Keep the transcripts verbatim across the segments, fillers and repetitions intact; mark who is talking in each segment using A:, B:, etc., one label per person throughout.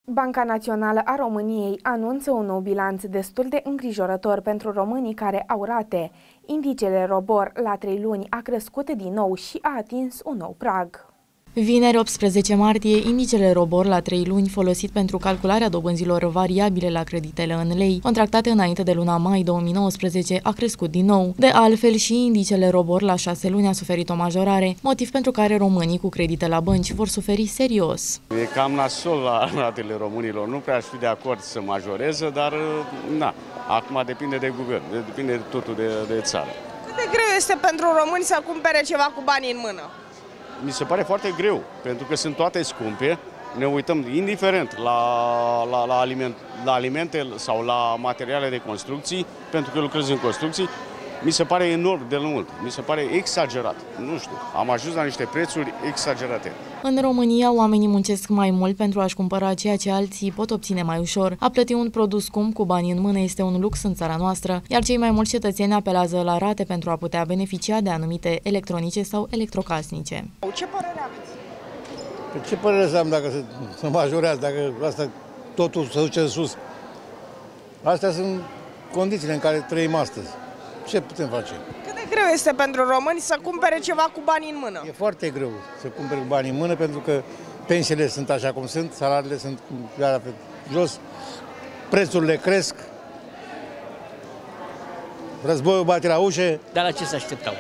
A: Banca Națională a României anunță un nou bilanț destul de îngrijorător pentru românii care au rate. Indicele ROBOR la trei luni a crescut din nou și a atins un nou prag.
B: Vineri, optsprezece martie, indicele ROBOR la trei luni folosit pentru calcularea dobânzilor variabile la creditele în lei, contractate înainte de luna mai două mii nouăsprezece, a crescut din nou. De altfel, și indicele ROBOR la șase luni a suferit o majorare, motiv pentru care românii cu credite la bănci vor suferi serios.
C: E cam nasol la ratele românilor, nu prea aș fi de acord să majoreze, dar na, acum depinde de guvern, depinde de totul de, de țară.
D: Cât de greu este pentru români să cumpere ceva cu banii în mână?
C: Mi se pare foarte greu, pentru că sunt toate scumpe, ne uităm indiferent la, la, la, aliment, la alimente sau la materiale de construcții, pentru că lucrez în construcții, mi se pare enorm de mult, mi se pare exagerat, nu știu, am ajuns la niște prețuri exagerate.
B: În România, oamenii muncesc mai mult pentru a-și cumpăra ceea ce alții pot obține mai ușor. A plăti un produs scump cu bani în mână este un lux în țara noastră, iar cei mai mulți cetățeni apelează la rate pentru a putea beneficia de anumite electronice sau electrocasnice.
D: Ce părere aveți?
E: Pe ce părere să am dacă se, se majorează, dacă asta totul se duce în sus? Astea sunt condițiile în care trăim astăzi. Ce putem face?
D: Cât de greu este pentru români să cumpere ceva cu bani în mână?
E: E foarte greu să cumperi cu bani în mână pentru că pensiile sunt așa cum sunt, salariile sunt iară pe jos, prețurile cresc, războiul bate la ușe.
F: Dar la ce se așteptau?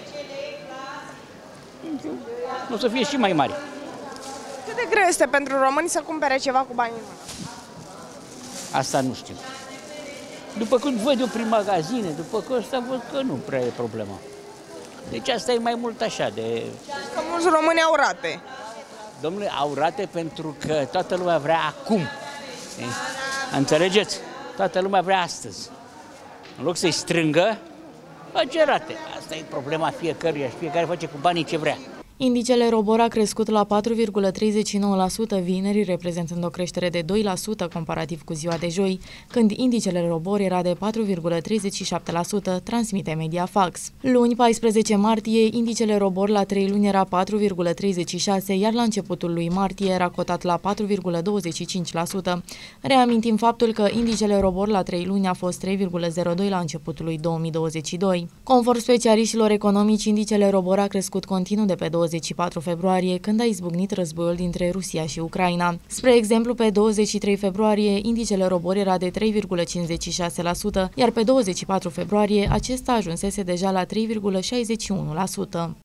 F: O să fie și mai mari.
D: Cât de greu este pentru români să cumpere ceva cu bani în mână?
F: Asta nu știu. După când văd eu prin magazine, după că ăsta văd că nu prea e problema. Deci asta e mai mult așa de...
D: Că mulți români au rate.
F: Domnule, au rate pentru că toată lumea vrea acum. Înțelegeți? Toată lumea vrea astăzi. În loc să-i strângă, face rate. Asta e problema fiecăruia și fiecare face cu banii ce vrea.
B: Indicele ROBOR a crescut la patru virgulă treizeci și nouă la sută vineri, reprezentând o creștere de doi la sută comparativ cu ziua de joi, când indicele ROBOR era de patru virgulă treizeci și șapte la sută, transmite Mediafax. Luni, paisprezece martie, indicele ROBOR la trei luni era patru virgulă treizeci și șase, iar la începutul lui martie era cotat la patru virgulă douăzeci și cinci la sută. Reamintim faptul că indicele ROBOR la trei luni a fost trei virgulă zero doi la începutul lui două mii douăzeci și doi. Conform specialiștilor economici, indicele ROBOR a crescut continuu de pe douăzeci și patru februarie, când a izbucnit războiul dintre Rusia și Ucraina. Spre exemplu, pe douăzeci și trei februarie, indicele ROBOR era de trei virgulă cincizeci și șase la sută, iar pe douăzeci și patru februarie acesta ajunsese deja la trei virgulă șaizeci și unu la sută.